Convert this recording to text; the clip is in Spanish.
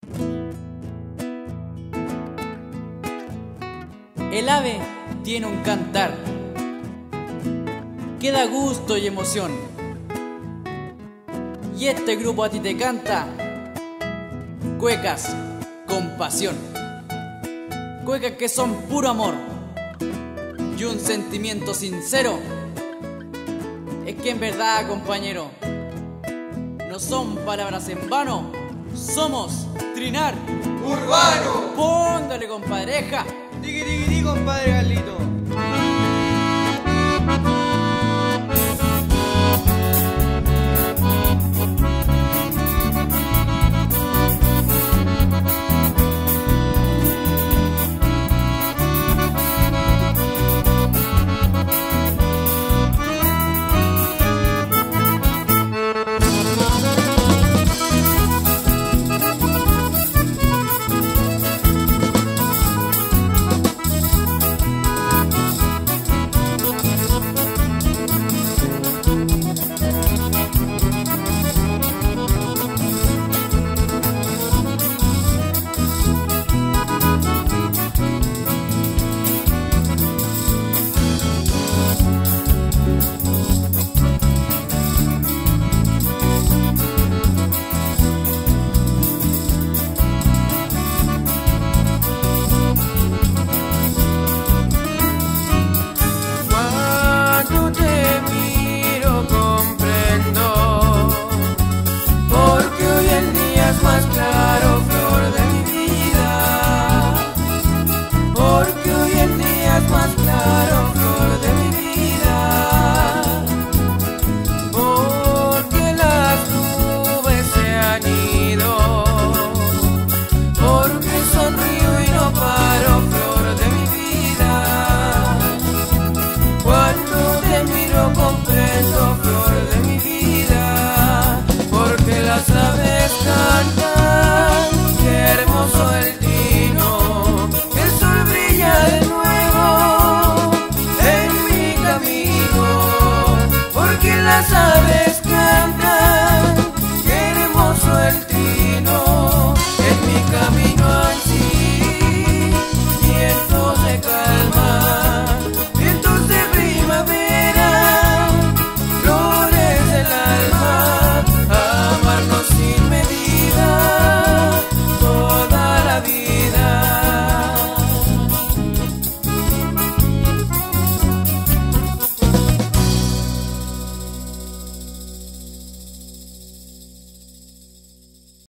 El ave tiene un cantar que da gusto y emoción. Y este grupo a ti te canta cuecas con pasión. Cuecas que son puro amor y un sentimiento sincero. Es que en verdad, compañero, no son palabras en vano. Somos Trinar Urbano. Póngale, compadreja. Digui, digui, digui, compadre Carlito. Las aves cantan, qué hermoso el tino.